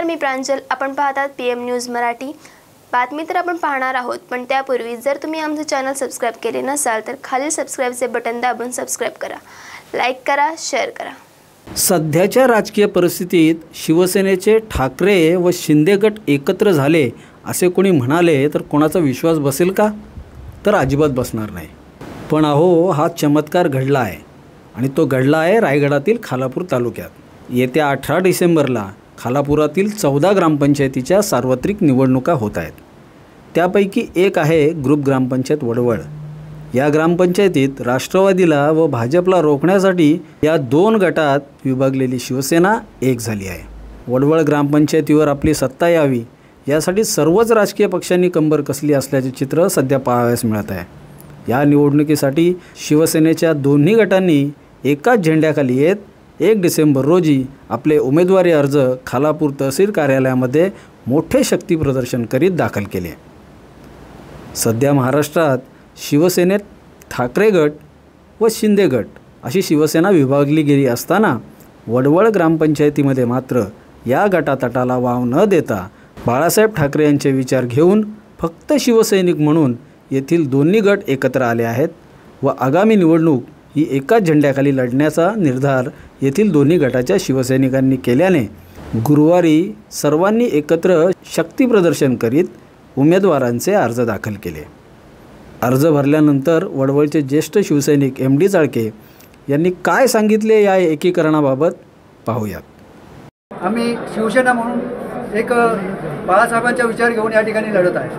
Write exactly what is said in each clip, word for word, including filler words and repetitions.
नमस्कार, मी प्रांजल. आपण पाहतात पी एम न्यूज मराठी. बातमी तर आपण पाहणार आहोत, पण त्यापूर्वी जर तुम्ही आमचे चॅनल सबस्क्राइब केले नसाल तर खालील सबस्क्राइबचे बटन दाबून सबस्क्राइब करा, लाईक करा, शेअर करा. सध्याच्या राजकीय परिस्थितीत शिवसेनेचे ठाकरे व शिंदे गट एकत्र झाले असे कोणी म्हणाले तर कोणाचा विश्वास बसेल का? तर अजिबात बसणार नाही. पण अहो, हा चमत्कार घडला आहे आणि तो घडला आहे रायगडातील खालापूर तालुक्यात. येत्या अठरा डिसेंबरला खालापुरातील चौदा ग्रामपंचायतीच्या सार्वत्रिक निवडणुका होत आहेत. त्यापैकी एक आहे ग्रुप ग्रामपंचायत वडवळ. या ग्रामपंचायतीत राष्ट्रवादीला व भाजपला रोखण्यासाठी या दोन गटात विभागलेली शिवसेना एक झाली आहे. वडवळ ग्रामपंचायतीवर आपली सत्ता यावी यासाठी सर्वच राजकीय पक्षांनी कंबर कसली असल्याचे चित्र सध्या पाहावयास मिळत आहे. या निवडणुकीसाठी शिवसेनेच्या दोन्ही गटांनी एकाच झेंड्याखाली येत एक डिसेंबर रोजी आपले उमेदवारी अर्ज खालापूर तहसील कार्यालयामध्ये मोठे शक्ती प्रदर्शन करीत दाखल केले. सध्या महाराष्ट्रात शिवसेनेत ठाकरे गट व शिंदे गट अशी शिवसेना विभागली गेली असताना वडवळ ग्रामपंचायतीमध्ये मात्र या गटातटाला वाव न देता बाळासाहेब ठाकरे यांचे विचार घेऊन फक्त शिवसैनिक म्हणून येथील दोन्ही गट एकत्र आले आहेत व आगामी निवडणूक ही एकाच झेंड्याखाली लढण्याचा निर्धार येथील दोन्ही गटाच्या शिवसैनिकांनी केल्याने गुरुवारी सर्वांनी एकत्र शक्ती प्रदर्शन करीत उमेदवारांचे अर्ज दाखल केले. अर्ज भरल्यानंतर वडवळचे ज्येष्ठ शिवसैनिक एम डी चाळके यांनी काय सांगितले या एकीकरणाबाबत पाहूयात. आम्ही शिवसेना म्हणून एक बाळासाहेबांचा विचार घेऊन या ठिकाणी लढत आहे.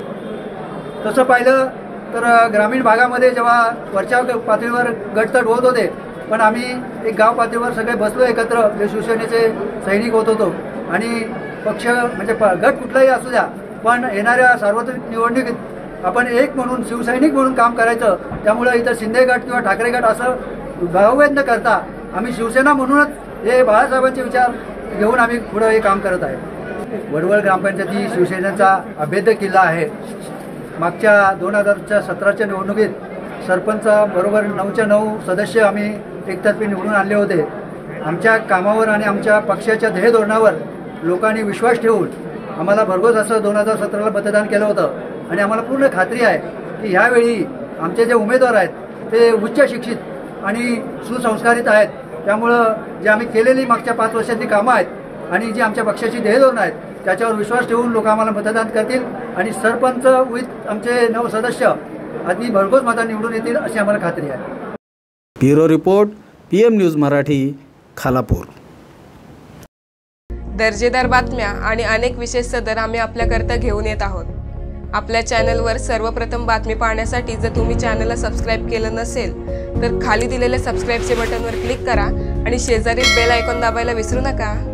तसं पाहिलं तर ग्रामीण भागामध्ये जेव्हा वरच्या पातळीवर गटतट होत होते, पण आम्ही एक गाव पातळीवर सगळे बसलो एकत्र, जे शिवसेनेचे सैनिक होत होतो. आणि पक्ष म्हणजे प गट कुठलाही असू द्या, पण येणाऱ्या सार्वत्रिक निवडणुकीत आपण एक म्हणून शिवसैनिक म्हणून काम करायचं. त्यामुळं इथं शिंदे गट किंवा ठाकरे गट असं भावभेद न करता आम्ही शिवसेना म्हणूनच हे बाळासाहेबांचे विचार घेऊन आम्ही पुढं हे काम करत आहे. वडवळ ग्रामपंचायत ही शिवसेनेचा अभेद्य किल्ला आहे. मागच्या दोन हजारच्या सतराच्या निवडणुकीत सरपंचाबरोबर नऊच्या नऊ सदस्य आम्ही एकतर्फी निवडून आणले होते. आमच्या कामावर आणि आमच्या पक्षाच्या ध्येय धोरणावर लोकांनी विश्वास ठेवून आम्हाला भरघोस असं दोन हजार सतराला मतदान केलं होतं. आणि आम्हाला पूर्ण खात्री आहे की ह्यावेळी आमचे जे उमेदवार आहेत ते उच्च शिक्षित आणि सुसंस्कारित आहेत. त्यामुळं जे आम्ही केलेली मागच्या पाच वर्षातली कामं आहेत आणि जी आमच्या पक्षाची ध्येयधोरणं आहेत त्याच्यावर विश्वास ठेवून लोक आम्हाला मतदान करतील आणि सरपंच विथ आमचे नऊ सदस्य अगदी भरघोस मतांनी निवडून येतील अशी आम्हाला खात्री आहे. Bureau report, P M news Marathi, Khalapur. दर्जेदार बातम्या आणि अनेक विशेष सदर आम्ही आपल्याकरता घेऊन येत आहोत. आपल्या चॅनलवर सर्वप्रथम बातमी पाहण्यासाठी जर तुम्ही चॅनलला सबस्क्राईब केलं नसेल तर खाली दिलेल्या सबस्क्राईबचे बटनवर क्लिक करा आणि शेजारील बेल आयकॉन दाबायला विसरू नका.